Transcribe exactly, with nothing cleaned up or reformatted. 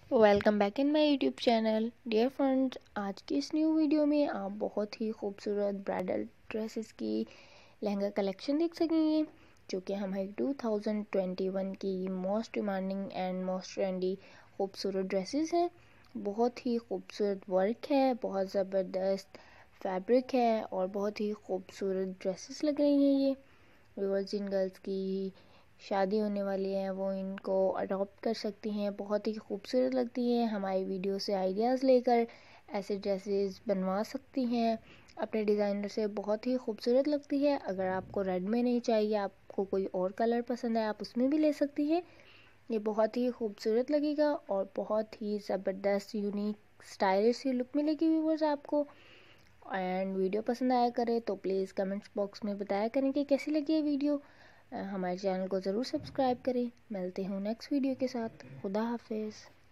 Welcome back in my YouTube channel. Dear friends, आज की इस न्यू वीडियो में आप बहुत ही खूबसूरत ब्राइडल ड्रेसेस की लहंगा कलेक्शन देख सकेंगे, जो कि हमारी टू थाउजेंड ट्वेंटी वन की most demanding and most trendy खूबसूरत ड्रेसेस हैं। बहुत ही खूबसूरत वर्क है, बहुत ज़बरदस्त फैब्रिक है और बहुत ही खूबसूरत ड्रेसेस लग रही हैं। ये व्यूअर्स, जिन गर्ल्स की शादी होने वाली है वो इनको अडॉप्ट कर सकती हैं। बहुत ही खूबसूरत लगती हैं। हमारी वीडियो से आइडियाज़ लेकर ऐसे ड्रेसेस बनवा सकती हैं अपने डिज़ाइनर से। बहुत ही खूबसूरत लगती है। अगर आपको रेड में नहीं चाहिए, आपको कोई और कलर पसंद है, आप उसमें भी ले सकती हैं। ये बहुत ही खूबसूरत लगेगा और बहुत ही ज़बरदस्त यूनिक स्टाइलिश सी लुक मिलेगी व्यूअर्स आपको। एंड वीडियो पसंद आया करे तो प्लीज़ कमेंट्स बॉक्स में बताया करें कि कैसी लगी है वीडियो। अ, हमारे चैनल को ज़रूर सब्सक्राइब करें। मिलते हैं नेक्स्ट वीडियो के साथ। खुदा हाफिज़।